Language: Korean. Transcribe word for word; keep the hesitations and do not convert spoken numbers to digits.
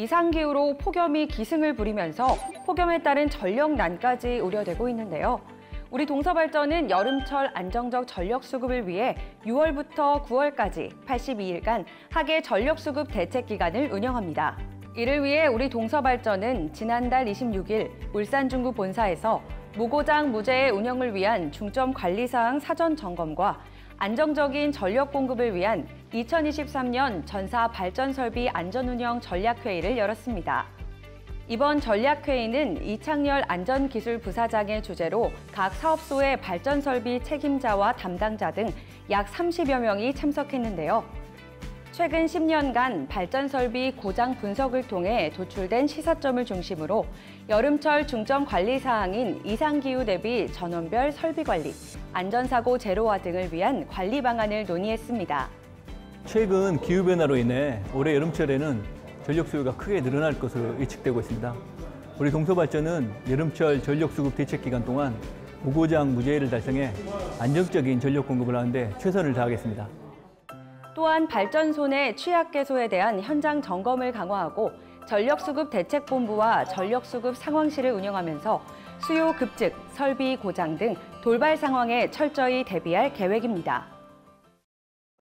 이상기후로 폭염이 기승을 부리면서 폭염에 따른 전력난까지 우려되고 있는데요. 우리 동서발전은 여름철 안정적 전력 수급을 위해 유월부터 구월까지 팔십이 일간 하계 전력 수급 대책 기간을 운영합니다. 이를 위해 우리 동서발전은 지난달 이십육일 울산중구 본사에서 무고장 무제의 운영을 위한 중점 관리사항 사전 점검과 안정적인 전력 공급을 위한 이천이십삼년 전사 발전설비 안전운영 전략회의를 열었습니다. 이번 전략회의는 이창열 안전기술부사장의 주재로 각 사업소의 발전설비 책임자와 담당자 등 약 삼십여 명이 참석했는데요. 최근 십 년간 발전설비 고장 분석을 통해 도출된 시사점을 중심으로 여름철 중점 관리 사항인 이상기후 대비 전원별 설비 관리, 안전사고 제로화 등을 위한 관리 방안을 논의했습니다. 최근 기후변화로 인해 올해 여름철에는 전력 수요가 크게 늘어날 것으로 예측되고 있습니다. 우리 동서발전은 여름철 전력 수급 대책 기간 동안 무고장 무제의를 달성해 안정적인 전력 공급을 하는데 최선을 다하겠습니다. 또한 발전소 내 취약 개소에 대한 현장 점검을 강화하고 전력수급 대책본부와 전력수급 상황실을 운영하면서 수요 급증, 설비 고장 등 돌발 상황에 철저히 대비할 계획입니다.